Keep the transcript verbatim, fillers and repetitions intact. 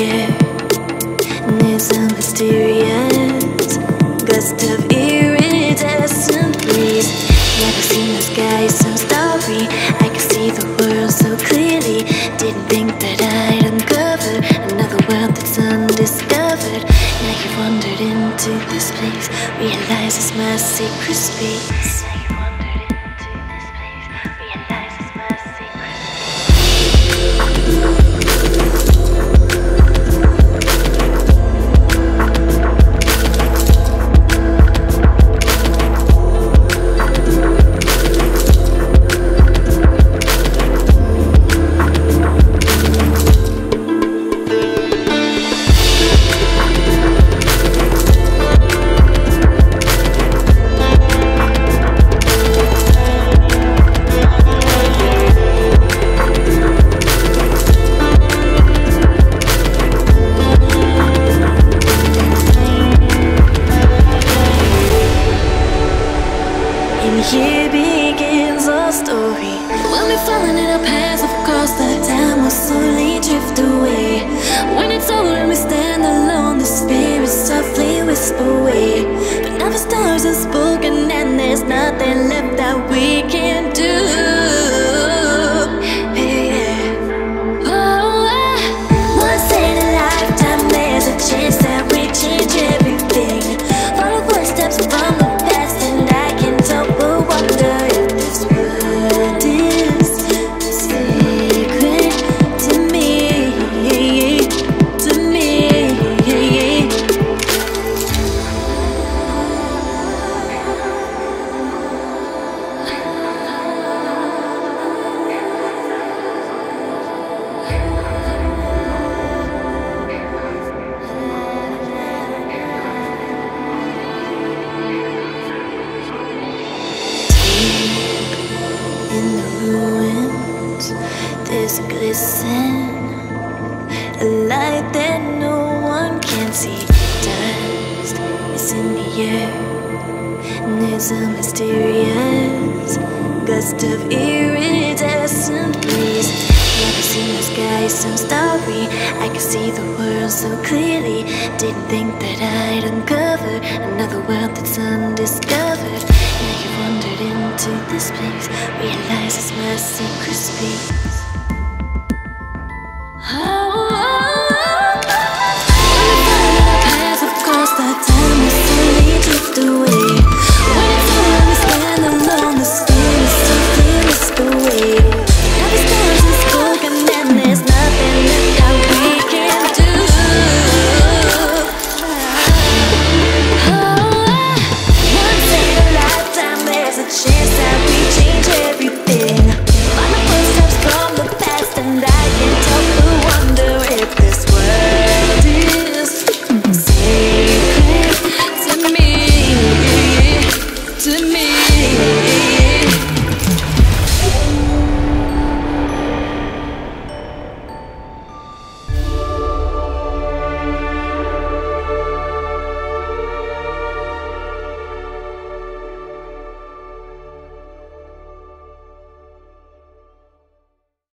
air, and there's a mysterious gust of iridescent breeze. Never seen the sky so starry, I can see the world so clearly. Didn't think that I'd uncover another world that's undiscovered. Now you've wandered into this place, realize it's my secret space. Here begins our story. We'll be falling in our paths, of course. The time will slowly drift away. When it's over and we stand alone, the spirits softly whisper away. But now the stars are spoken and there's nothing left that we can do. Yeah. Oh, uh, once in a lifetime, there's a chance that we change everything. Follow footsteps from the past, and I can tell. Wonder if this world is sacred to me, to me. In the ruins, there's a glisten, a light that no one can see. Dust is in the air, and there's a mysterious gust of iridescent breeze. Never seen the sky so starry, I can see the world so clearly. Didn't think that I'd uncover another world that's undiscovered. Now you've wandered into this place, realize it's my secret space.